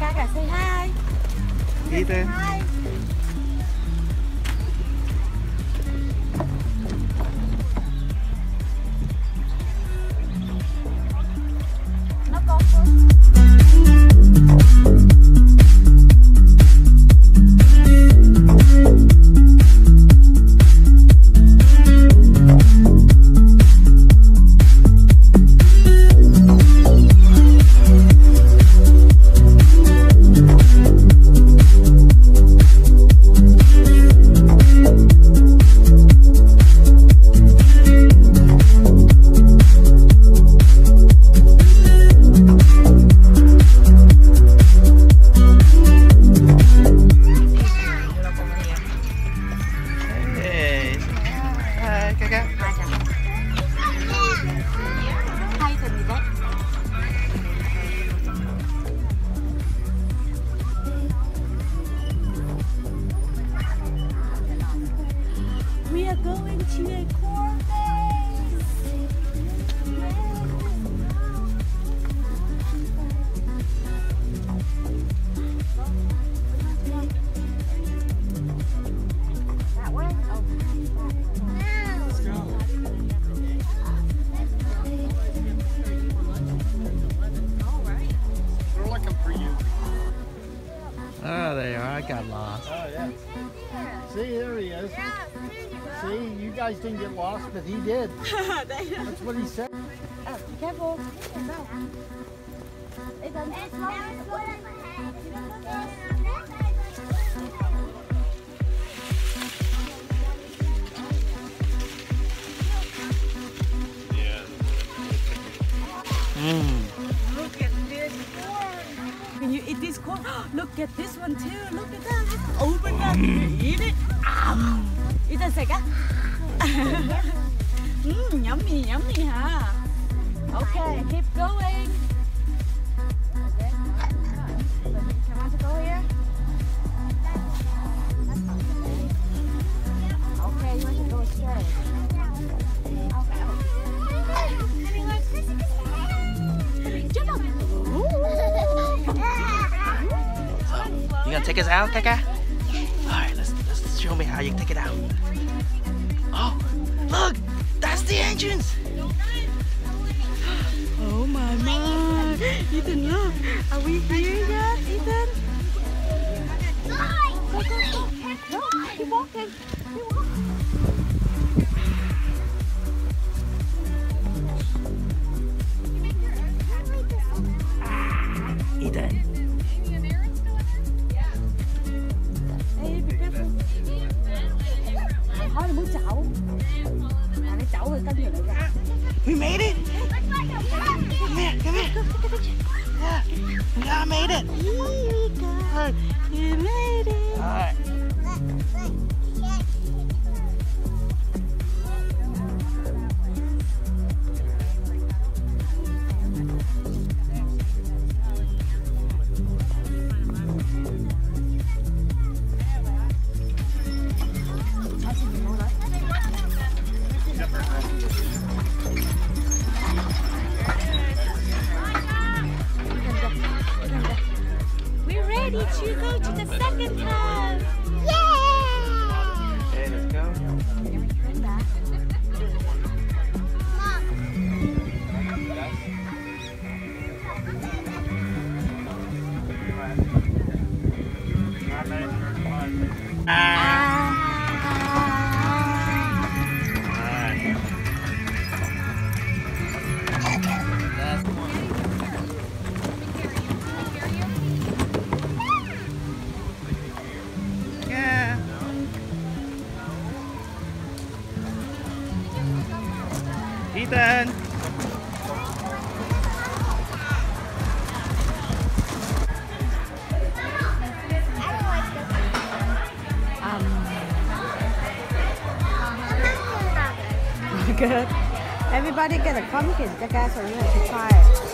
Kaka, say hi. Ethan. Hi. Nó con Phương. We are going to a corn maze. That way? Oh. Let's go. All right. We're looking for you. Oh, there you are. I got lost. Oh, yeah. See, there he is. See, you guys didn't get lost, but he did. That's what he said. Oh, be careful. Ethan. Look at this corn. Can you eat this corn? Look at this one too. Look at that. Just open that. Eat it. Ethan, say it. Yummy, yummy, huh? Okay, keep going. Okay. So you want to go here? Okay, you want to go straight. Okay. Jump up. You gonna take us out, Kaka? Alright, let's show me how you take it out. Oh, look! That's the entrance! Oh my. Ethan, look. Are we here yet, Ethan? Go, go, go. No, keep walking. Keep walking. Ethan. Hey, be careful. Thôi đừng muốn chậu. Nó chậu rồi cân rồi lại ra. We made it! Come here, come here! Yeah, we made it! You made it! Alright. We're ready to go to the second half! Yeah! Okay, let's go. Turn back. Yeah. Ethan. Good. Everybody get a pumpkin, Jackass, so you have to try it.